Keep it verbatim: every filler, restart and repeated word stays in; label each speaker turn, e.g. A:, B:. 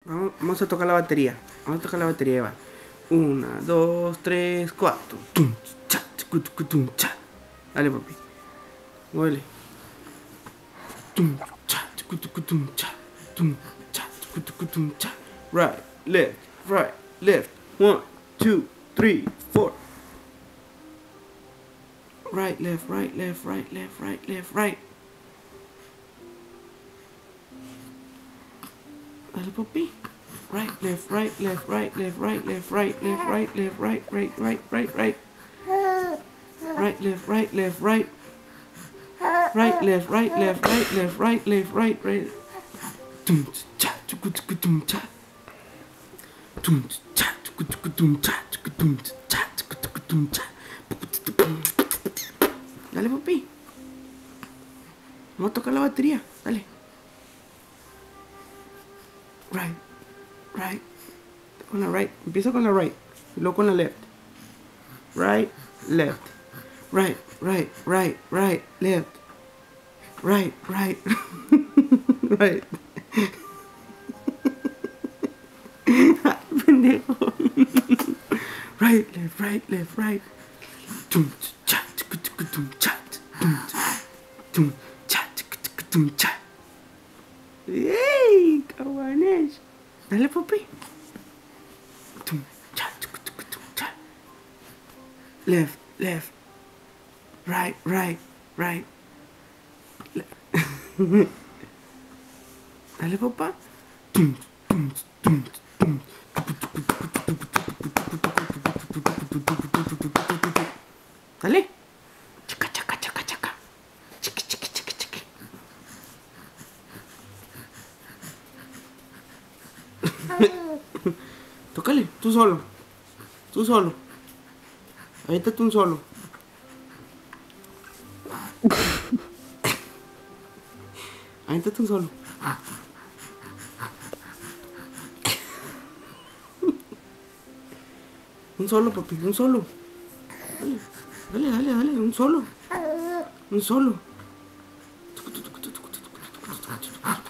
A: Vamos, vamos a tocar la batería. Vamos a tocar la batería, va. Una, dos, tres, cuatro. Tum, cha, tum, tum, cha. Dale, papi. Muévele. Tum, cha, tum, tum, cha. Tum, cha, tum, tum, cha. Right, left, right, left. One, two, three, four. Right, left, right, left, right, left, right, left, right. Dale, papi. Right, left, right, left, right, left, right, left, right, left, right, left, right, right, right, right, right. Right, left, right, left, right. Right, left, right, left, right, left, right, left, right, right. Tum cha, tum tum cha. Tum cha, tum cha, tum cha, tum cha. Dale, papi. Vamos a tocar la batería. Dale. Right, right. Con la right. Empiezo con la right. Y luego con la left. Right, left. Right, right, right, right, left. Right, right. Right. Pendejo. Right, left, right, left, right. Tum cha, tum cha, tum cha, tum cha. ¡Ey! ¡Cabanes! Dale, papi. Tum cha, tum cha. Left, left. Right, right, right. Dale, papá. Tum, tum, tum, tum. Dale. Chaca, chaca, chaca, chaca. Chiqui, chiqui, chiqui, chiqui. Tócale, tú solo. Tú solo. Aviéntate un solo. Aviéntate un solo. Un solo, papi, un solo. Dale, dale, dale, dale, un solo. Un solo.